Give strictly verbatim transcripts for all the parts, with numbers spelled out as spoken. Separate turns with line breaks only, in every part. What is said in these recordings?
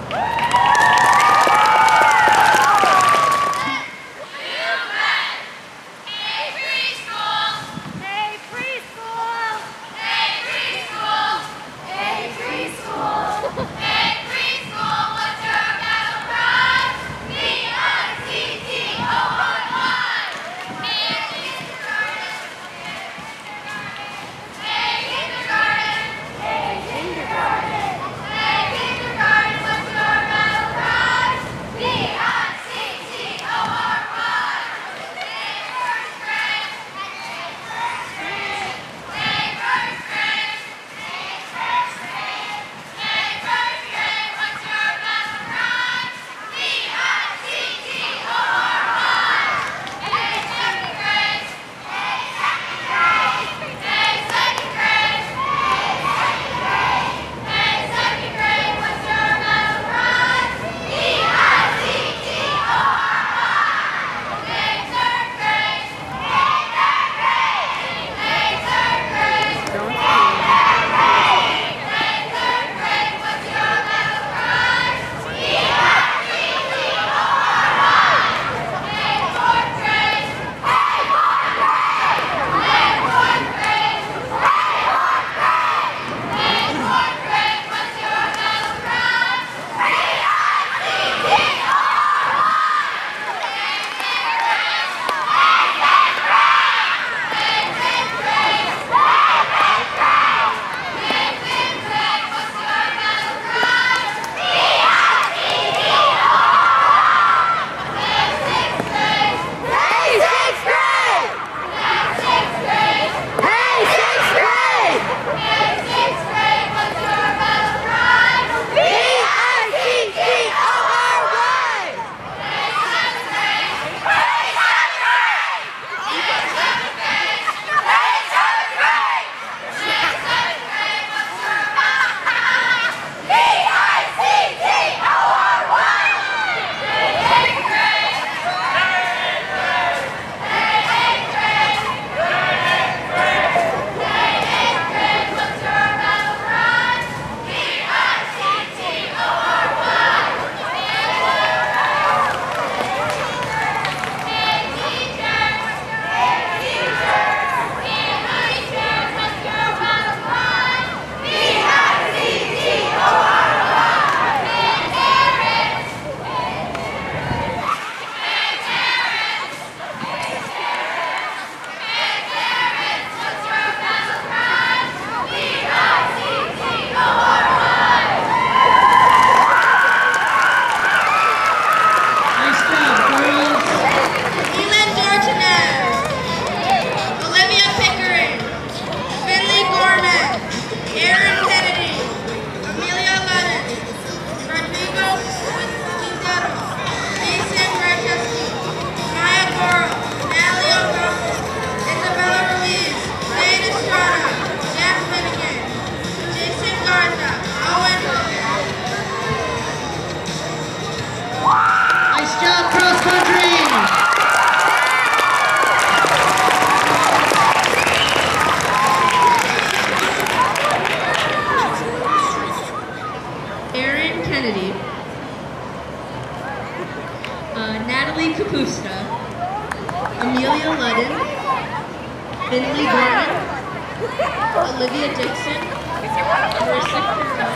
Amelia Ludden, Finley Gorman, Olivia Dixon, Marissa Cornell,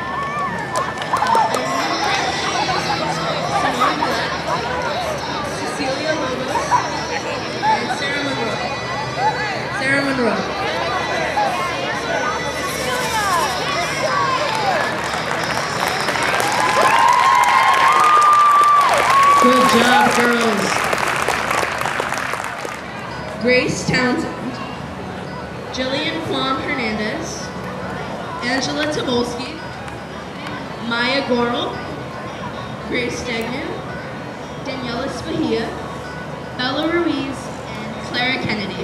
Simone Black, Cecilia Lobos, and Sarah Monroe. Sarah Monroe. Good job, girls. Grace Townsend, Jillian Plum Hernandez, Angela Tobolsky, Maya Gorel, Grace Degnan, Daniela Spahia, Bella Ruiz, and Clara Kennedy.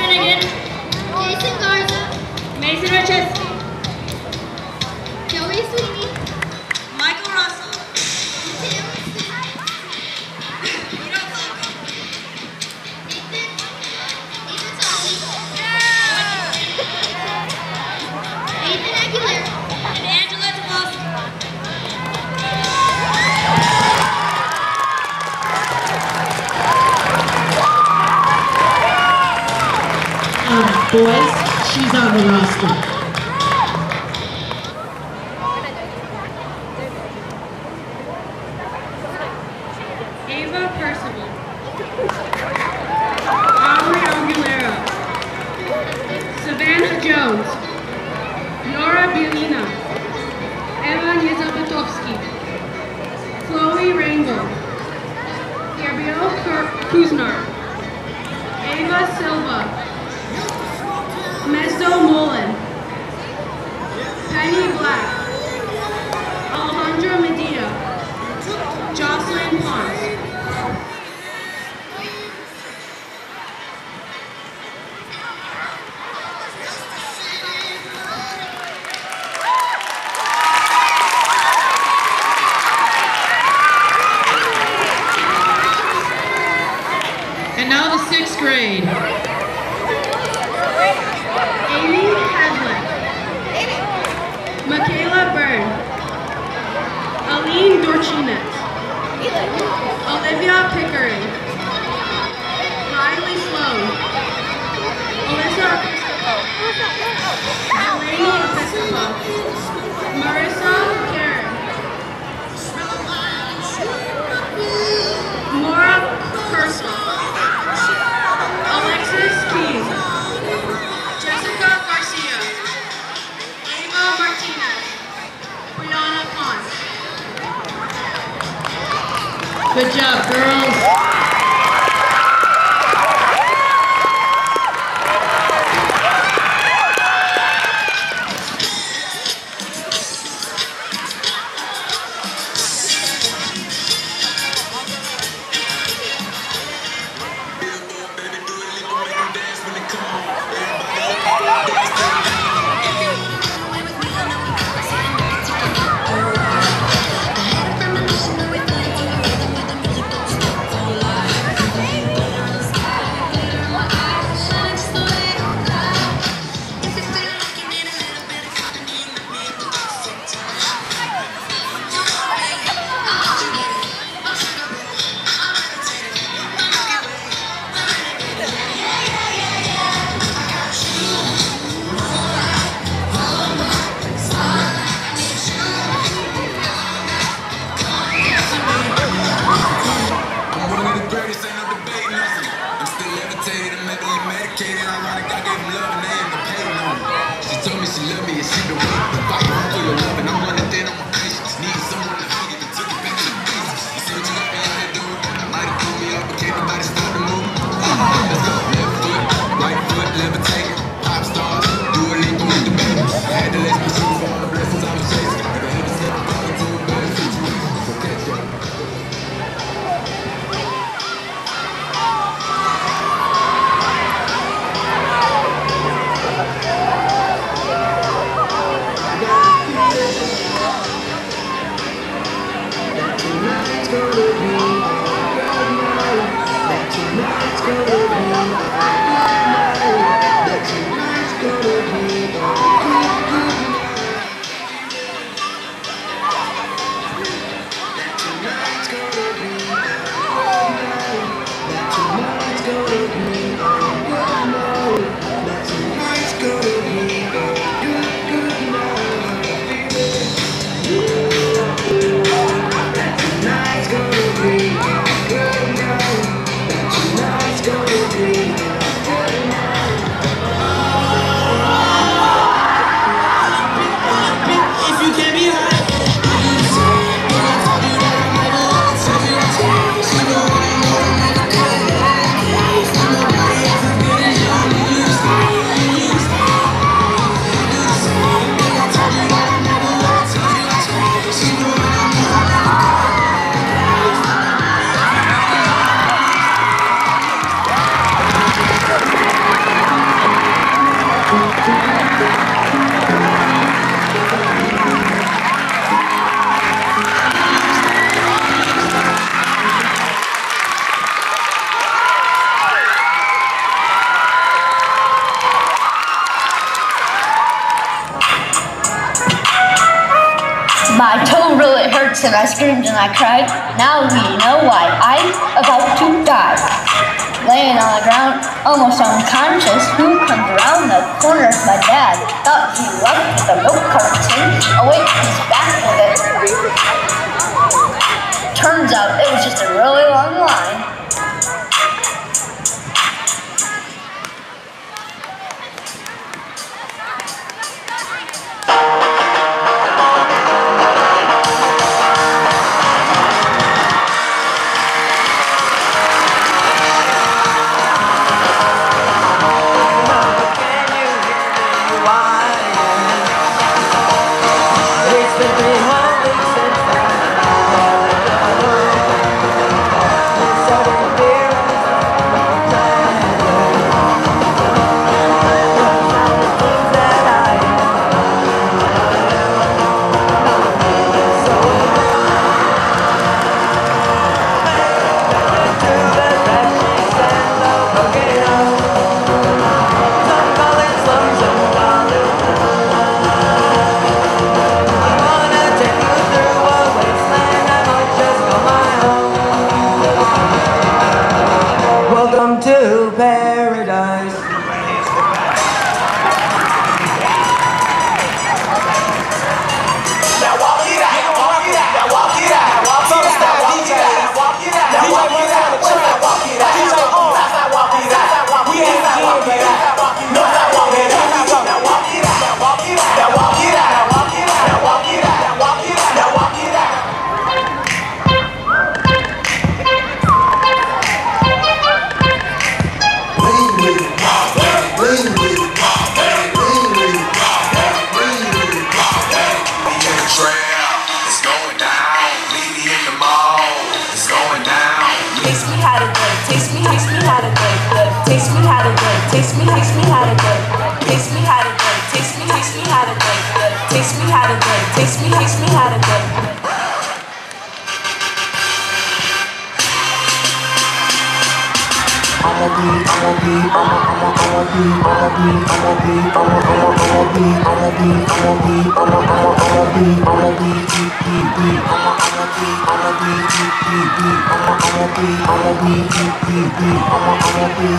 Finnegan,
Jason Garza,
Mason Richards,
Joey Sweeney,
Michael Russell,
Tim Nathan, Ethan Tossi, Nathan Aguilera,
and Angela Tobolski.
Um, boys, she's on the roster.
Ava Percival, Aubrey Aguilera, Savannah Jones, Nora Bielina, Eva Nizabatovsky, Chloe Rangel, Gabrielle Kur- Kuznar, Ava Silva, Mesdo Mullen, Penny Black, Alejandra Medina, Jocelyn Pons.
And now the sixth grade.
Amy Hadley, Michaela Byrne, Aline Dorchinet, Olivia Pickering, Riley Sloan, Alyssa Episcopo, Delaney Episcopo, Marissa Karen, Maura Kersel, Alexis Keys, Jessica Garcia, Ava Martinez, Brianna Pons.
Good job, girls.
Thank you.
My toe really hurts and I screamed and I cried. Now we know why I'm about to die. Laying on the ground, almost unconscious, who comes around the corner? My dad. Thought he loved the milk carton. Oh wait, he's back with it. Turns out it was just a really long line.
Welcome to paradise.
Now walk it out, walk it out, now walk it out, walk it out, walk it out, walk it out, now walk it out, walk it out, D J on, now walk it out, we ain't now walk it out, no now walk it out, now walk it out, now walk it out, now walk it out, now walk it out, now walk it out, now walk it out, now walk it out.
Lean with it, lean with it, lean with it, lean with it.
We in the trail, it's going down. Meet me in the mall, it's going down.
Taste me how to good, taste me, taste me how to good, good. Taste me how to good, taste me, taste me how to good. Taste me how to good, taste me, taste me how to good, good. Taste me how to good, taste me, taste me how to good.
I'ma be, I'ma be, I'ma, I'ma, I'ma be, I'ma be, I'ma be, I'ma, I'ma, I'ma be, I'ma be, I'ma be, I'ma, I'ma, I'ma be, I'ma be, deep, deep, deep, I'ma, I'ma be, I'ma be, deep, deep, deep, I'ma, I'ma be, I'ma be, deep, deep, deep, I'ma, I'ma be.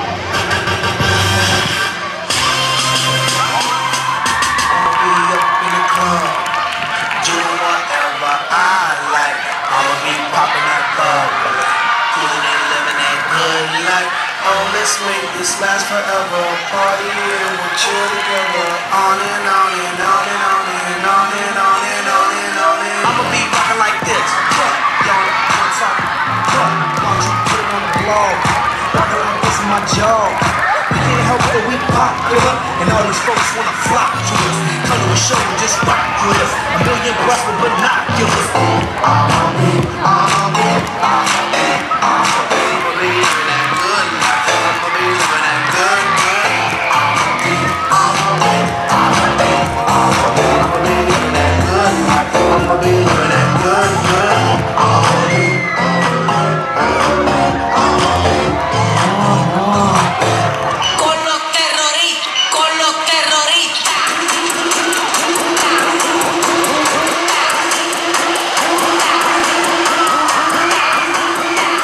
I'ma be up in the club, doing whatever I like. I'ma be popping that bug, coolin' and living that good life. Oh, let's make this last forever. Party and we'll chill together. On and on and on and on and on and on and on and on and I'ma be rockin' like this. Y'all on top. Why don't you put it on the blog? Rockin' like this in my jaw. We can't help it, we popular. And all these folks wanna flock to us. Come to a show and just rock with us. A million breasts with binoculars. I'ma be, I'ma be, I'ma be, I'ma be, I'ma be living that good life. I'ma be living that good, good. I'ma be, I'ma be, I'ma be, I'ma be, I'ma be living that good life. I'ma be living that good, good. I'ma be,
Con los terroristas, con los terroristas.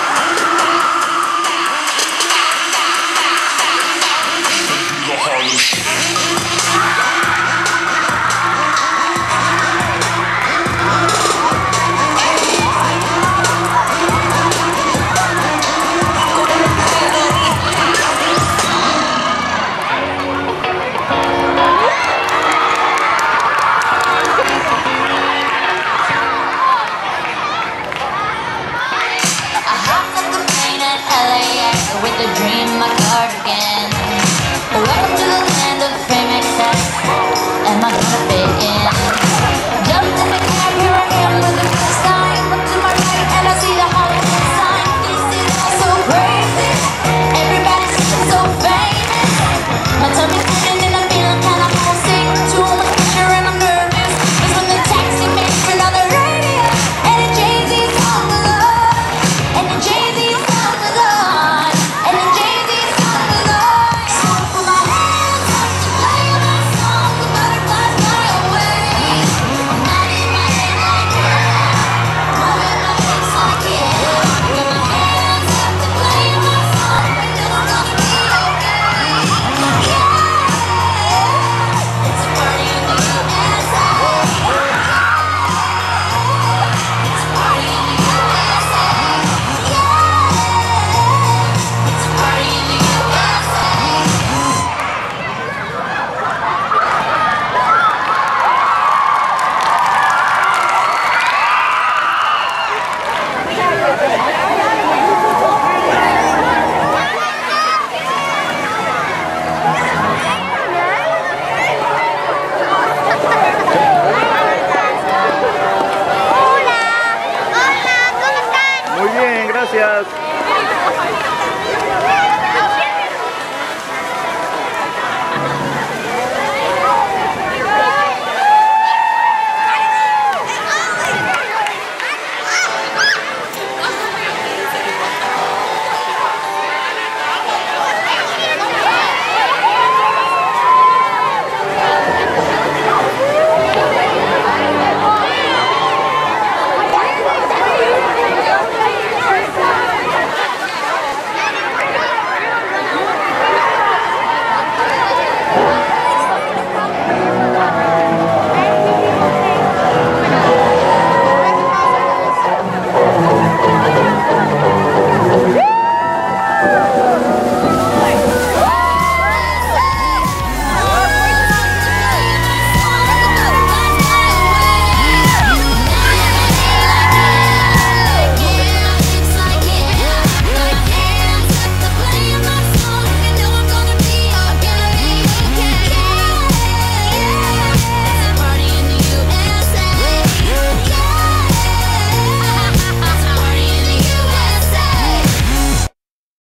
the Harlem